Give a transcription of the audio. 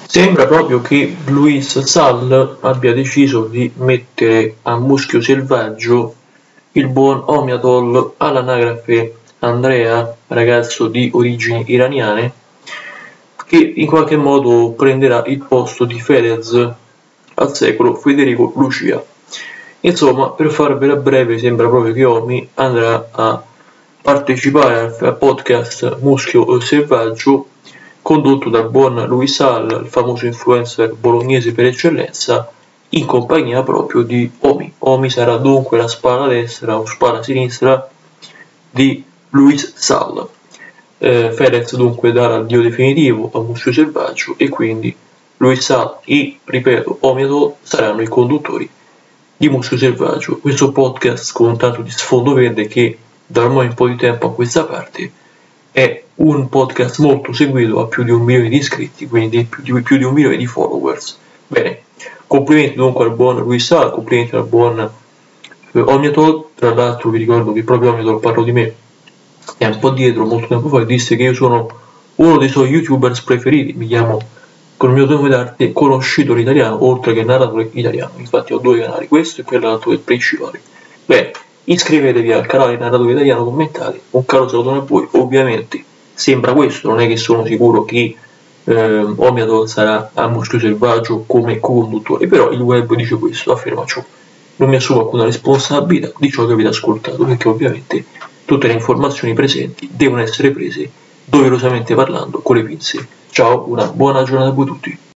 Sembra proprio che Luis Sall abbia deciso di mettere a muschio selvaggio il buon Omiatol all'anagrafe Andrea, ragazzo di origini iraniane, che in qualche modo prenderà il posto di Fedez al secolo Federico Lucia. Insomma, per farvela breve, sembra proprio che Omi andrà a partecipare al podcast Muschio Selvaggio condotto dal buon Luis Sall, il famoso influencer bolognese per eccellenza, in compagnia proprio di Omi. Omi sarà dunque la spalla destra o spalla sinistra di Luis Sall. Fedez dunque darà l'addio definitivo a Muschio Selvaggio e quindi Luis Sall e, ripeto, Omiatol saranno i conduttori di Muschio Selvaggio, questo podcast con tanto di sfondo verde che da ormai un po' di tempo a questa parte è un podcast molto seguito, ha più di 1 milione di iscritti, quindi più di 1 milione di followers. Bene, complimenti dunque al buon Luis Sall, complimenti al buon Omiatol. Tra l'altro vi ricordo che proprio Omiatol parlò di me è un po' dietro, molto tempo fa, e disse che io sono uno dei suoi youtubers preferiti, mi chiamo con il mio nome d'arte conoscitore italiano, oltre che narratore italiano. Infatti ho 2 canali, questo e quell'altro del principale. Bene, iscrivetevi al canale Narratore Italiano, commentate, un caro saluto a voi. Ovviamente sembra questo, non è che sono sicuro che Omiatol sarà a Muschio Selvaggio come co-conduttore, però il web dice questo, afferma ciò. Non mi assumo alcuna responsabilità di ciò che avete ascoltato, perché ovviamente tutte le informazioni presenti devono essere prese doverosamente parlando con le pinze. Ciao, una buona giornata a voi tutti.